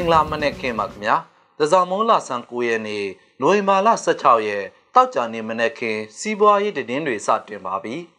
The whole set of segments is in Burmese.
Mingla Maneke Magmia, the Zamola San Kuyeni, Noimala Sachaye, Tauchani Maneke, Siboy the Dinri Satin Babi.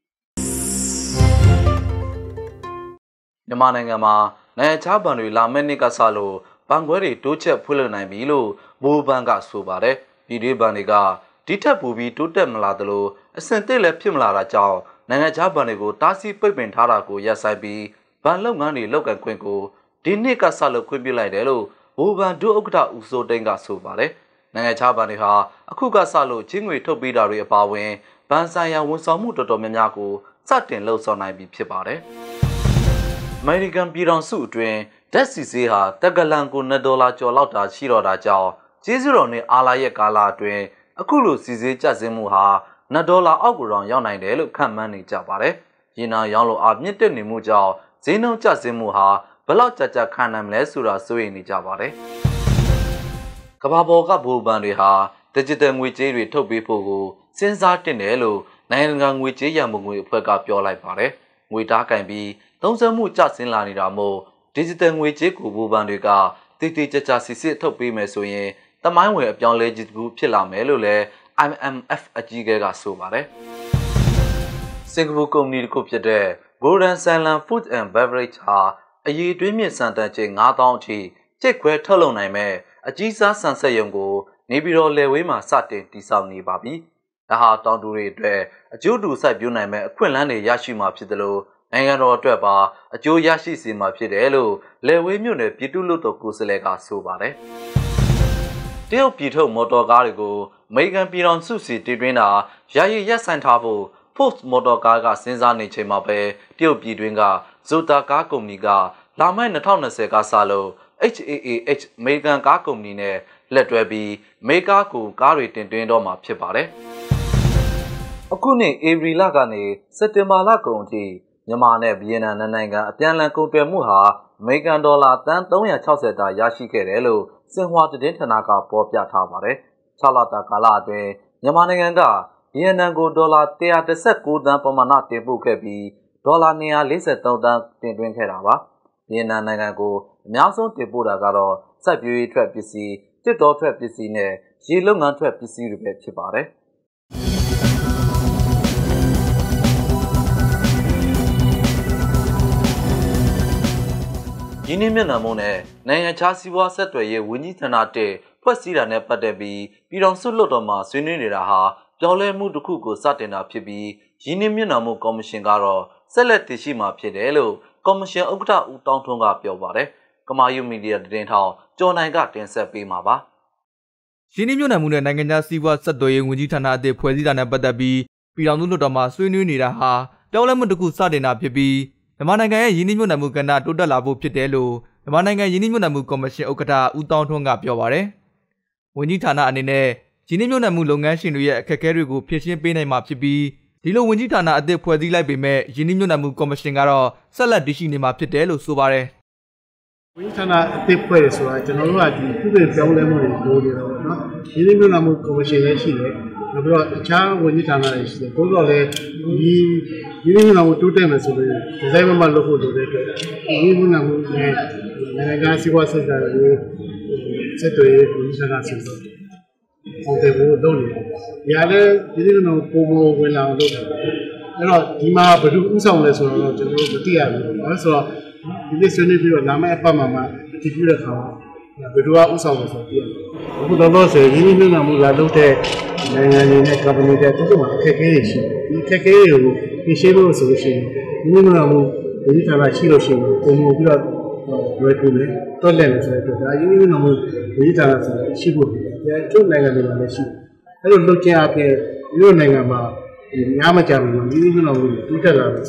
Yamanangama, Nachabanui La Menica Salo, Bangwari, Tuche Pulana Milo, Bubanga Subare, Bidi Baniga, Tita Bubi, Tutem Ladalo, a Sentele Pimlara Chow, Nanachabanigo, Tasi Pipin Taraku, Yasabi, Banlongani, Logan Quinco, Dinika Salo Quimbilidelo, Buban do Okta Uso Denga Subare, Nanachabaniha, Akuga Salo, Chingui Tobidari Apawe, Bansaya Wunsamuto Dominaku, Satin Losonai be Pipare. American Piran Su Train, Desiha, Tagalango Nadola Cholota, Shiroda Chow, Jizuroni Alaye Kala Train, Akulu Sizi Jazimuha, Nadola Auguron Yonai, Kamani Jabare, Yina Yalo Abnite Nimuja, Zeno Jazimuha, Balachacha Kanam Lesura Suini Jabare. Kababoga Bubandiha, Digital Witchy Toby Pogo, Sensatin Elo, Nangang Witchy Yamu Pega Pure Life Pare, Wita can be. Don't say much just in Lanidamo, digital which Kubu Bandiga, Titi Chassis Topi Mesoye, the mind way of young legit group Chilla Melule, IMF a Giga Subare. Singapore need copy there, Golden Silent Food and Beverage Ha, a ye dreamy Santa Ching, Adonchi, check where Toloname, a Jesus Sansa Yongo, Nibiro Lewima Satin, Tisani Babi, the heart on do it there, a Judu Sabuname, a Quinlane Yashima Pidelo. Angaro Treba, a Joe Yashi Sima Pidelo, Lewe Mune, Pitulo to Kuselega Subare. Tell Pito Motogarigo, Megan Piron Susi Tidrina, Yayi Yasantabo, Post Motogaga Senzani Chemape, Tio Pidringa, Zuta Gakumiga, Laman Natona Sega Salo, HAH Megan Gakumine, Let Rebi, Megaku, Gary Tindoma Pipare. Okune every lagane, Setemala Conti. Yamane Biena Nananga, Tianlan Kumpe Muha, Megan Dollar, Tan Tonya Choseta, Yashi Kerelo, Sinhua to Dintanaka, Popia Tabare, Chalata Kalade, Yamananga, Bienango Dollar, Tea the Seku Dampomanate Bukebi, Dollar Nia Lisa Toda, Tin Kerava, Biena Nangago, Miason Tibuda Garo, Sabu Trap PC, Tito Trap PC ne, Shilungan Trap PC Chipare. Yinimana, Naya Chasiwa Setway, Winnie Tanate, Pussida Nepadebi, Piron Sulotoma, Suniraha, Jole Muduku, Satina Pibi, Yiniminamu Commission Garo, Seletishima Piedelo, Commission Okta Utantunga Piovare, Kamayu Media didn't how, John I got in Sepi Maba. Yiniminamu Nangana Siwa Setway, Winnie Tanate, Pussida Nepadabi, Piron Sulotoma, Suniraha, Jole Muduku Satina Pibi. The Mananga Yinimunamu Gana to the Labo Pidelo, the Mananga Yinimunamu Commission Okata, Utantunga Piovare. When you tana anine, Yinimunamu Longashin, Kakerigo, Pishin Pene Mapibi, Dilo Winitana at the Puadilla Bime, Yinimunamu Commission Garo, Salad Dishini Mapidelo Subare. Winitana take place, right? And all right, you could have found them on the Yinimunamu Commission. The child when you turn is the Pogole, you know, 2 times. The Zayma Loco, even Nagasi was said to it, on the road, don't you? The other didn't know Pomo when I looked. You know, Dima, but do some less on the Tia. Also, in this unity of Nama Pamama, if you have. But do also was here. Who the law say, you know, looked at. Company that you take a shable solution. You know, the little Chiloshin, Omogra, Recruit, Toland, you know, the little Shibu. There are 2 languages. I don't look up here, you know about the Yamacham, you know, 2 tellers.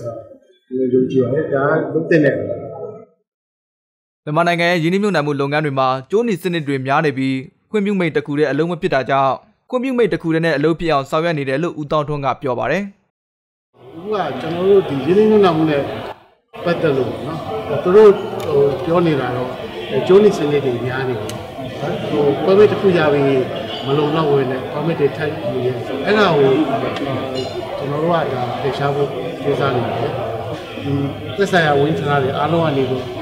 The Mananga Yinimunamu Longanima, Johnny Senate Dream Yanabi, when you made the Kure alone with Pitaja. Come you made the Kurene Lopia, Savani, Utantonga Piovare? General, the Yinimunamu, but the road, Johnny Rano, Johnny Senate Yani. Permit Pujavi, Malona, when permitted 10 years. And now, tomorrow, the Shabu is on the West I went to Alo and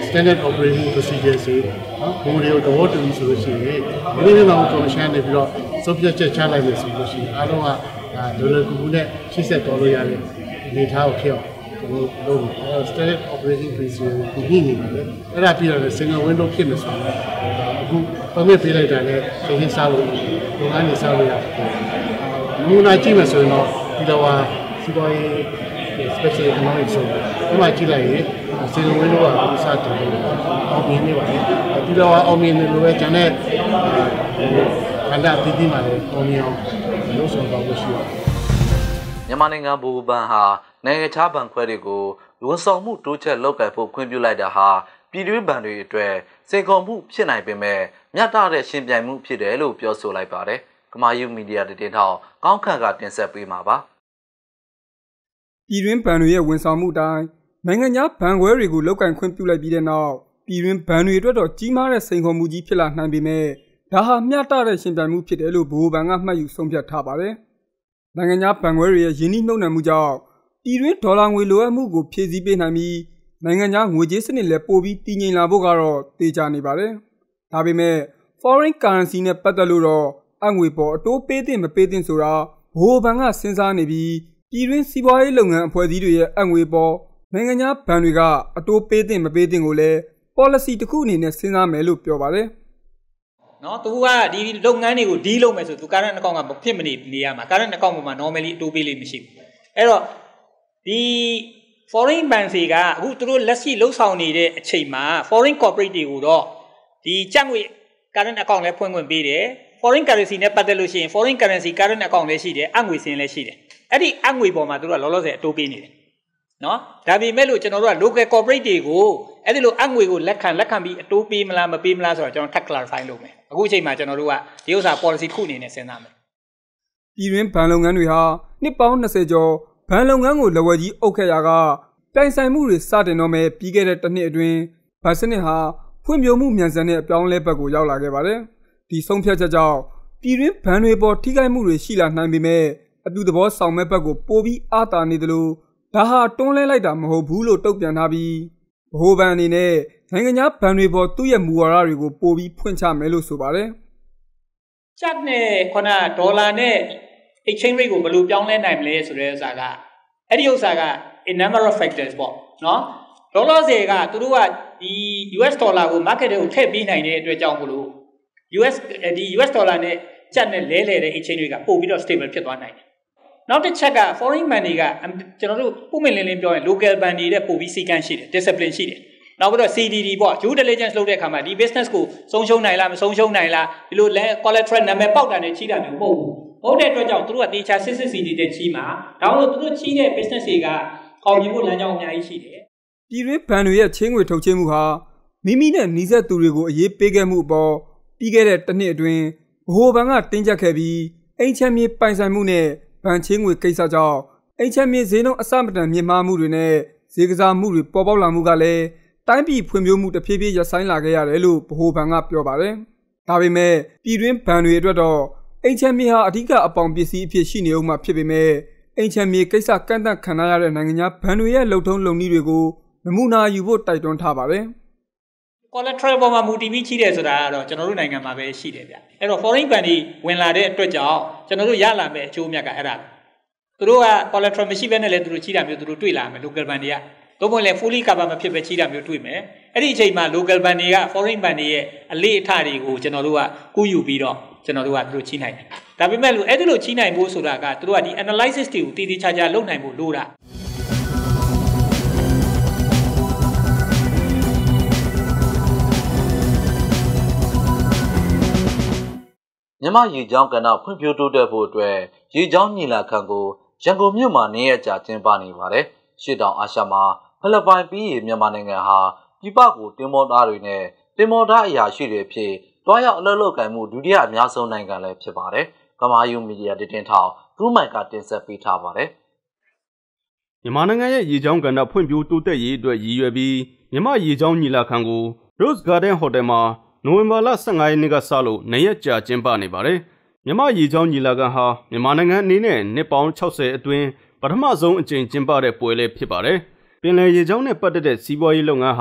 standard operating procedures တွေနော်ဘုံတွေကိုသဘောတူပြီးဆိုလို့ရှိရင်ဒီနေ့တော့ကော်မရှင်နေပြီးတော့စုပ်ပြတ်ချက်ချလိုက်မယ်ဆိုလို့ရှိရင်အားလုံးကလောလောကူကူနဲ့ချိတ်ဆက်တော်လို့ရတဲ့အနေအထားကိုဖြစ်အောင်လုပ်လို့ standard operating procedure ကိုညှိနေတယ်အဲ့ဒါပြီးတော့ single window ဖြစ်မယ်ဆိုတော့အခု permit ပေးလိုက်တာနဲ့ချိန်ချင်းစားလို့လုပ်ငန်းတွေစားလို့ရတယ်နမူနာကြည့်မယ်ဆိုရင်တော့ဒီတော့စီးပွားရေး special economic zone ဒီမှာကြည့်လိုက်ရင်single window ကစတယ်အောင်မြင်နေပါတယ်ဒီတော့အောင်မြင်နေလို့ပဲကျန်တဲ့ခန္ဓာအသီးသီးမှာလည်းအောင်မြင်အောင်လုပ်ဆောင်သွားလို့ရှိပါတယ်မြန်မာနိုင်ငံဘူဘန်ဟာနိုင်ငံခြားဘဏ်ခွဲတွေကိုဝန်ဆောင်မှုတိုးချက်လုပ်ကိုင်ဖို့ခွင့်ပြုလိုက်တာဟာပြည်တွင်းဘဏ်တွေအတွက်စိန်ခေါ်မှုဖြစ်နိုင်ပေမဲ့မျှတတဲ့ရှင်ပြိုင်မှုဖြစ်တယ်လို့ပြောဆိုလိုက်ပါတယ်။ကမာယူမီဒီယာတင်ထောင်ကောင်းခန့်ကတင်ဆက်ပေးမှာပါ။ပြည်တွင်းဘဏ်တွေရဲ့ဝန်ဆောင်မှုတိုင်းနိုင်ငံခြားဘဏ်ခွဲတွေကိုလုပ်ကိုင်ခွင့်ပြုလိုက်ပြီးတဲ့နောက်ပြည်တွင်းဘဏ်တွေအတွက်တော့ကြီးမားတဲ့စိန်ခေါ်မှုကြီးဖြစ်လာနိုင်ပေမဲ့ဒါဟာမျှတတဲ့ရှင်ပြိုင်မှုဖြစ်တယ်လို့ဗဟိုဘဏ်ကမှတ်ယူဆုံးဖြတ်ထားပါတယ်။နိုင်ငံခြားဘဏ်ခွဲတွေရဲ့ယင်းနှိမ့်နှံမှုကြောင့်ပြည်တွင်းဒေါ်လာငွေလိုအပ်မှုကိုဖြည့်ဆည်းပေးနိုင်ပြီးနိုင်ငံခြားငွေကြေးစနစ်လည်းပိုပြီးတည်ငြိမ်လာဖို့ကတော့သေချာနေပါတယ်။ဒါပေမဲ့ foreign currency နဲ့ပတ်သက်လို့တော့အငွေပေါ်အတိုးပေးတဲ့မပေးတဲ့ဆိုတာဗဟိုဘဏ်ကစဉ်းစားနေပြီးပြည်တွင်းစီးပွားရေးလုပ်ငန်းအဖွဲ့အစည်းတွေရဲ့အငွေပေါ်နိုင်ငံခြားဘဏ်တွေကအတိုးပေးတဲ့မပေးတဲ့ကိုလည်း policy တစ်ခုအနေနဲ့စဉ်းစားမယ်လို့ပြောပါတယ်။နော်သူကဒီလုပ်ငန်းတွေကိုဒီလုပ်မယ်ဆိုသူ current account ကမဖြစ်မနေရမှာ current account ပေါ်မှာ normally အတိုးပေးလို့မရှိဘူး။အဲ့တော့ဒီ foreign bank တွေကအခုသူတို့လက်ရှိလှုပ်ဆောင်နေတဲ့အချိန်မှာ foreign corporate တွေကိုတော့ဒီကျပ်ငွေ current account လည်းဖွင့်ခွင့်ပေးတယ် foreign currency နဲ့ပတ်သက်လို့ရှိရင် foreign currency current account လည်းရှိတယ်အငွေစင်လည်းရှိတယ်အဲ့ဒီအငွေပေါ်မှာသူတို့ကလောလောဆယ်အတိုးပေးနေတယ်နော်ဒါပေမဲ့လို့ကျွန်တော်တို့က local corporate တွေကိုအဲ့ဒီလိုအငွေကိုလက်ခံပြီးအတိုးပေးမလားမပေးမလားဆိုတော့ကျွန်တော်ထပ် clarify လုပ်မယ်အခုအချိန်မှာကျွန်တော်တို့ကဒီဥစ္စာ policy တစ်ခုအနေနဲ့စဉ်းစားမယ်ပြည်တွင်းဘဏ်လုပ်ငန်းတွေဟာနှစ်ပေါင်း20ကျော်ဘဏ်လုပ်ငန်းကိုလက်ဝဲကြီးအုပ်ခဲ့ရာကပြိုင်ဆိုင်မှုတွေစတင်တော့မယ်ပြီးခဲ့တဲ့တစ်နှစ်အတွင်းဘဏ်စနစ်ဟာဖွံ့ဖြိုးမှုမြန်ဆန်တဲ့အပြောင်းလဲဘက်ကိုရောက်လာခဲ့ပါတယ်ဒီဆုံးဖြတ်ချက်ကြောင့်ပြည်တွင်းဘဏ်တွေပေါ်ထိခိုက်မှုတွေရှိလာနိုင်ပေမဲ့အတူတဘောဆောင်မဲ့ဘက်ကိုပိုပြီးအားတာနေသလိုဒါဟာတွန်းလဲလိုက်တာမဟုတ်ဘူးလို့တုံ့ပြန်ထားပြီးဗဟိုဘဏ်အနေနဲ့နိုင်ငံခြားဘဏ်တွေပေါ်သူ့ရဲ့မူဝါဒတွေကိုပိုပြီးဖွင့်ချမယ်လို့ဆိုပါတယ်ကျပ်နဲ့ခုနဒေါ်လာနဲ့ exchange rate ကိုဘယ်လိုပြောင်းလဲနိုင်မလဲဆိုတဲ့ဥစ္စာကအဲ့ဒီဥစ္စာက a number of factors ပေါ့နော်ဒေါ်လာစေကသူတို့ကဒီ US ဒေါ်လာကို market ကိုထည့်ပေးနိုင်တဲ့အတွက်ကြောင့်မလို့ US ဒေါ်လာနဲ့ကျပ်နဲ့လဲလှယ်တဲ့ exchange rate ကပို့ပြီးတော့ stable ဖြစ်သွားနိုင်တယ်နောက်တစ်ချက်က foreign money ကကျွန်တော်တို့ပုံမှန်လင်းပြောရင် local bank တွေတဲ့ပို့ပြီးစီကံရှိတယ် discipline ရှိတယ်နောက်ပြီးတော့ CDD ပေါ့ due diligence လုပ်တဲ့အခါမှာဒီ business ကိုဆုံးရှုံးနိုင်လားမဆုံးရှုံးနိုင်လားဒီလို collateral နာမည်ပေါက်တာနဲ့ချီးတာမျိုးမဟုတ်ဘူးဟုတ်တဲ့အတွက်ကြောင့်သူတို့ကတေချာစစ်စစ်စီတဲ့ချီးမှာဒါလို့သူတို့ချီးတဲ့ business တွေကအောင်မြင်ဖို့လမ်းကြောင်းအများကြီးရှိတယ်ပြည်တွင်းဘဏ်တွေရဲ့ချင်းငွေထုတ်ချေးမှုဟာမိမိနဲ့နှီးစပ်သူတွေကိုအရေးပေးခဲ့မှုအပေါ်ပြီးခဲ့တဲ့တစ်နှစ်အတွင်းဗဟိုဘဏ်ကတင်းကျပ်ခဲ့ပြီးအိမ်ချမ်းမြေပိုင်ဆိုင်မှုနဲ့ဘဏ်ချင်းငွေကိစ္စကြောင့်အိမ်ချမ်းမြေဈေးနှုန်းအဆမတန်မြင့်မားမှုတွေနဲ့ဈေးကစားမှုတွေပေါ်ပေါက်လာမှုကလည်းတိုင်းပြည်ဖွံ့ဖြိုးမှုတစ်ဖြည်းဖြည်းရပ်ဆိုင်းလာခဲ့ရတယ်လို့ဗဟိုဘဏ်ကပြောပါတယ်။ဒါပေမဲ့ပြည်တွင်းဘဏ်တွေအတွက်တော့အိမ်ချမ်းမြေဟာအဓိကအပေါင်ပစ္စည်းအဖြစ်ရှိနေဦးမှာဖြစ်ပေမဲ့အိမ်ချမ်းမြေကိစ္စကန့်သတ်ခံရတဲ့နိုင်ငံခြားဘဏ်တွေရဲ့လုံထုံးလုံနည်းတွေကိုနမူနာယူဖို့တိုက်တွန်းထားပါတယ်။ collateral ပေါ်မှာမူတည်ပြီးချီးတယ်ဆိုတာကတော့ကျွန်တော်တို့နိုင်ငံမှာပဲရှိတယ်ဗျ။အဲ့တော့ foreign bank တွေဝင်လာတဲ့အတွက်ကြောင့်ကျွန်တော်တို့ရလာမယ့်အကျိုးအမြတ်ကအဲ့ဒါသူတို့က collateral မရှိဘဲနဲ့လည်းသူတို့ချီးတာမျိုးသူတို့တွေ့လာမယ် local bank တွေကတော့ဘယ်လဲ fully cover မဖြစ်ပဲချီးတာမျိုးတွေ့မယ်အဲ့ဒီအချိန်မှာ local bank တွေက foreign bank တွေရဲ့အလေးအထတွေကိုကျွန်တော်တို့ကကူးယူပြီးတော့ကျွန်တော်တို့ကသူတို့ချီးနိုင်တယ်ဒါပေမဲ့လို့အဲ့ဒီလိုချီးနိုင်ဖို့ဆိုတာကသူတို့ကဒီ analysis တွေကိုတည်တည်ချာချာလုပ်နိုင်ဖို့လိုတာမြန်မာရေကြောင်းကဏ္ဍဖွံ့ဖြိုးတိုးတက်ဖို့အတွက်ရေကြောင်းညီလာခံကိုရန်ကုန်မြို့မှာနေရကြာကျင်းပနေပါတယ်။ရှေ့တောင်အာရှမှာဖိလစ်ပိုင်ပြီးရင်မြန်မာနိုင်ငံဟာပြည်ပကိုတင်မောသားတွေနဲ့တင်မောသားအရာရှိတွေဖြစ်တွားရောက်အလုပ်လုပ်ကိုင်မှုဒုတိယအများဆုံးနိုင်ငံလည်းဖြစ်ပါတယ်။ကမာယူမီဒီယာတင်ထောင်ဒူးမိုင်ကတင်ဆက်ပေးထားပါတယ်။မြန်မာနိုင်ငံရဲ့ရေကြောင်းကဏ္ဍဖွံ့ဖြိုးတိုးတက်ရေးအတွက်ရည်ရွယ်ပြီးမြန်မာရေကြောင်းညီလာခံကို Rose Garden Hotel မှာနိုဝင်ဘာလ15ရက်နေ့ကစလို့2ရက်ကြာကျင်းပနေပါတယ်။မြန်မာရေကြောင်းညီလာခံဟာမြန်မာနိုင်ငံအနေနဲ့နှစ်ပေါင်း60အတွင်းပထမဆုံးအကြိမ်ကျင်းပတဲ့ပွဲလေးဖြစ်ပါတယ်။ပင်လယ်ရေကြောင်းနဲ့ပတ်သက်တဲ့စီးပွားရေးလုပ်ငန်းဟာ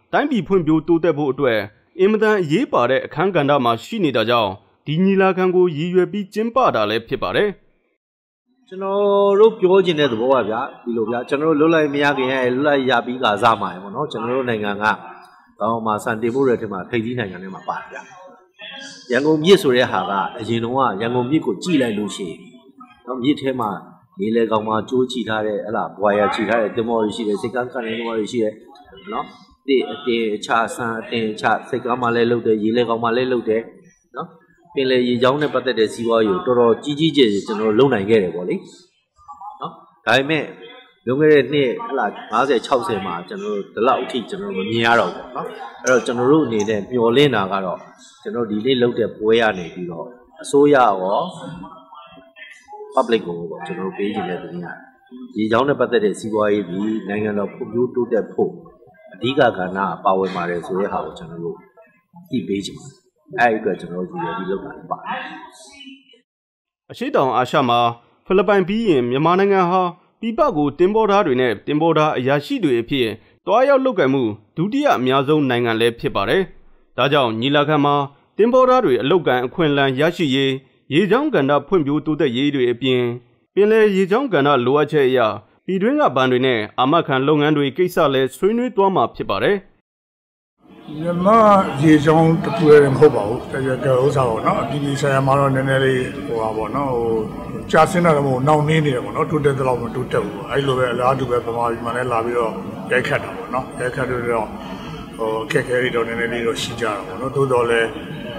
တိုင်းပြည်ဖွံ့ဖြိုးတိုးတက်ဖို့အတွက်အင်မတန်အရေးပါတဲ့အခန်းကဏ္ဍမှာရှိနေတာကြောင့်ဒီညီလာခံကိုရည်ရွယ်ပြီးကျင်းပတာလည်းဖြစ်ပါတယ်ကျွန်တော်တို့ပြောချင်တဲ့သဘောပါဗျာဒီလိုဗျာကျွန်တော်တို့လွတ်လိုက်မရခင်ရဲ့လွတ်လိုက်ရပြီးကစားမှာပေါ့နော်ကျွန်တော်တို့နိုင်ငံကကောင်းမှာစံတင်ဖို့တဲ့ထက်မှာထိပ်သီးနိုင်ငံတွေမှာပါတယ်ဗျာရန်ကုန်မြစ်ဆိုတဲ့ဟာကအရင်တုန်းကရန်ကုန်မြစ်ကိုကြည့်လိုက်လို့ရှိရင်နော်မြစ်ထဲမှာရေလေကောင်မှာကြိုးချီထားတဲ့ဟလာဘွာရချီထားတဲ့တင်မော်တွေရှိတယ်စိတ်ကန်းကန်တင်မော်တွေရှိတယ်နော်ဒီအတင်အခြားဆန်အတင်အခြားစိတ်ကန်းမှာလည်းလုပ်တယ်ရေလေကောင်မှာလည်းလုပ်တယ်နော်ပင်လေရေချောင်းနဲ့ပတ်သက်တဲ့စီးပွားရေးကိုတော်တော်ကြီးကြီးကျယ်ကျယ်ကျွန်တော်လုပ်နိုင်ခဲ့တယ်ပေါ့လေနော်ဒါပေမဲ့လွန်ခဲ့တဲ့နှစ်ဟလာ50 60မှာကျွန်တော်တို့ဒီလောက်အထိကျွန်တော်မမြင်ရတော့ဘူးနော်အဲ့တော့ကျွန်တော်တို့အနေနဲ့မျှော်လင့်တာကတော့ကျွန်တော်ဒီနေ့လုပ်တဲ့ပွဲရနေပြီးတော့အစိုးရရော public ကိုပေါ့ကျွန်တော်ပေးခြင်းတဲ့တင်ရတယ်ဒီကြောင်းနဲ့ပတ်သက်တဲ့စီးပွားရေးပြီးနိုင်ငံတော်ဖွံ့ဖြိုးတိုးတက်ဖို့အဓိကကဏ္ဍပါဝင်ပါတယ်ဆိုတဲ့ဟာကိုကျွန်တော်တို့သိပေးခြင်းအဲ့ဒီအတွက်ကျွန်တော်တို့ရည်ရည်လုပ်တာပါတယ်အရှိတောင်အာရှမှာဖိလစ်ပိုင်ပြီးရင်မြန်မာနိုင်ငံဟာပြည်ပကိုတင်ပေါ်သားတွေနဲ့တင်ပေါ်သားအရာရှိတွေအဖြစ်တွားရောက်လုပ်ကံမှုဒုတိယအများဆုံးနိုင်ငံလည်းဖြစ်ပါတယ်။ဒါကြောင့်ညီလာခံမှာတင်ပေါ်သားတွေအလုပ်ကံအခွင့်အလမ်းရရှိရေးရေချောင်းကဏ္ဍဖွံ့ဖြိုးတိုးတက်ရေးတွေအပြင်ပင်လယ်ရေချောင်းကဏ္ဍလိုအပ်ချက်အရပြည်တွင်းကဘဏ်တွေနဲ့အာမခံလုပ်ငန်းတွေကိစ္စလည်းဆွေးနွေးသွားမှာဖြစ်ပါတယ်မြန်မာရေချောင်းတစ်ခုလည်းမဟုတ်ပါဘူးတကယ်ဥစ္စာပေါ့နော်အပြည်ပြည်ဆိုင်ရာမှာတော့နည်းနည်းလေးဟိုပါပေါ့နော်ဟိုကြာစင်းတာတော့မဟုတ်နောက်နေနေတယ်ပေါ့နော်တိုးတက်တဲ့လောက်မတိုးတက်ဘူးအဲ့လိုပဲအလားတူပဲဗမာပြည်မှာလည်းလာပြီးတော့ရိုက်ခတ်တာပေါ့နော်ရိုက်ခတ်တော့ဟိုအခက်အခဲတွေတော့နည်းနည်းလေးတော့ရှိကြတာပေါ့နော်တိုးတော်လည်း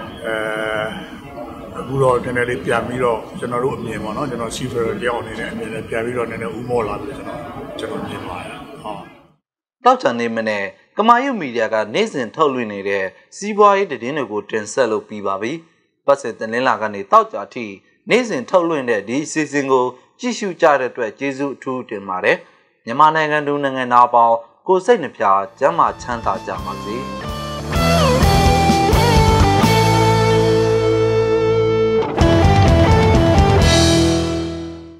အခုတော့နည်းနည်းလေးပြန်ပြီးတော့ကျွန်တော်တို့အမြင်ပေါ့နော်ကျွန်တော်စီဖယ်တယောက်အနေနဲ့အမြင်နဲ့ပြန်ပြီးတော့နည်းနည်းဥမောလာပြီးကျွန်တော်မြင်ပါတယ်ဟုတ်တောက်ချန်နေမနဲ့ကမာယုမီဒီယာကနေ့စဉ်ထုတ်လွှင့်နေတဲ့စီးပွားရေးသတင်းတွေကိုတင်ဆက်လို့ပြီးပါပြီ။ပတ်စင်တင်လင်းလာကနေတောက်ကြအထိနေ့စဉ်ထုတ်လွှင့်တဲ့ဒီစီစဉ်ကိုကြည့်ရှုကြတဲ့အတွက်ကျေးဇူးအထူးတင်ပါတယ်။မြန်မာနိုင်ငံသူနိုင်ငံသားပေါင်းကိုစိတ်နှပြကျန်းမာချမ်းသာကြပါစေ။